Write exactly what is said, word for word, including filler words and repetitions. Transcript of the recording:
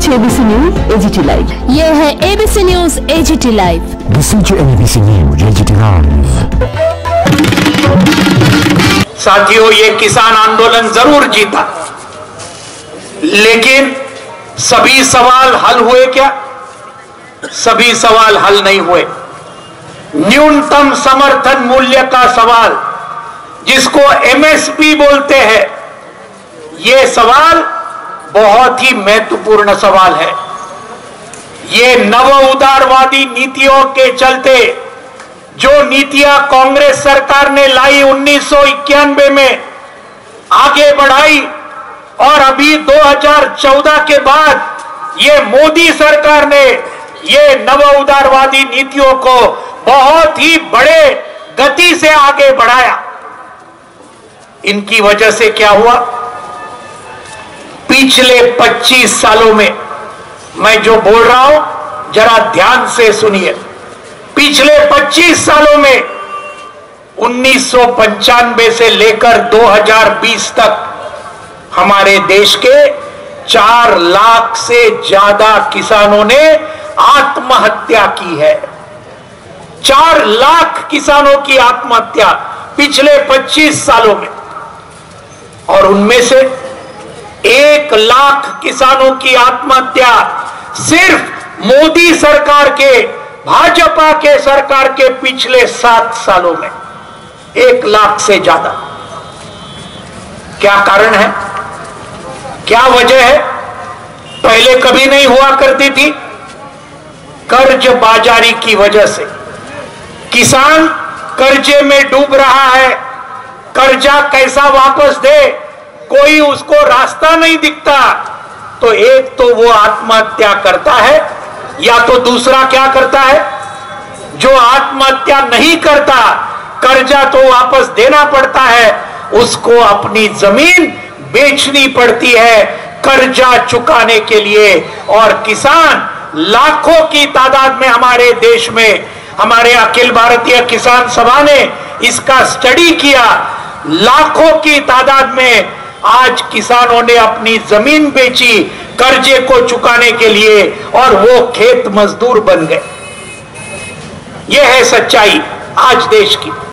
Watch ABC news AGT live. ये है ABC news AGT live. Listen to A B C News A G T Live। साथियों, ये किसान आंदोलन जरूर जीता, लेकिन सभी सवाल हल हुए क्या? सभी सवाल हल नहीं हुए। न्यूनतम समर्थन मूल्य का सवाल, जिसको एमएसपी बोलते हैं, ये सवाल बहुत ही महत्वपूर्ण सवाल है। ये नव उदारवादी नीतियों के चलते जो नीतियां कांग्रेस सरकार ने लाई उन्नीस सौ इक्यानवे में आगे बढ़ाई, और अभी दो हज़ार चौदह के बाद ये मोदी सरकार ने ये नव उदारवादी नीतियों को बहुत ही बड़े गति से आगे बढ़ाया। इनकी वजह से क्या हुआ? पिछले पच्चीस सालों में, मैं जो बोल रहा हूं जरा ध्यान से सुनिए, पिछले पच्चीस सालों में उन्नीस सौ पंचानवे से लेकर दो हज़ार बीस तक हमारे देश के चार लाख से ज्यादा किसानों ने आत्महत्या की है। चार लाख किसानों की आत्महत्या पिछले पच्चीस सालों में, और उनमें से एक लाख किसानों की आत्महत्या सिर्फ मोदी सरकार के, भाजपा के सरकार के पिछले सात सालों में। एक लाख से ज्यादा। क्या कारण है? क्या वजह है? पहले कभी नहीं हुआ करती थी। कर्ज बाजारी की वजह से किसान कर्जे में डूब रहा है। कर्जा कैसा वापस दे, कोई उसको रास्ता नहीं दिखता, तो एक तो वो आत्महत्या करता है, या तो दूसरा क्या करता है, जो आत्महत्या नहीं करता, कर्जा तो वापस देना पड़ता है, उसको अपनी जमीन बेचनी पड़ती है कर्जा चुकाने के लिए। और किसान लाखों की तादाद में हमारे देश में, हमारे अखिल भारतीय किसान सभा ने इसका स्टडी किया, लाखों की तादाद में आज किसानों ने अपनी जमीन बेची कर्जे को चुकाने के लिए, और वो खेत मजदूर बन गए। यह है सच्चाई आज देश की।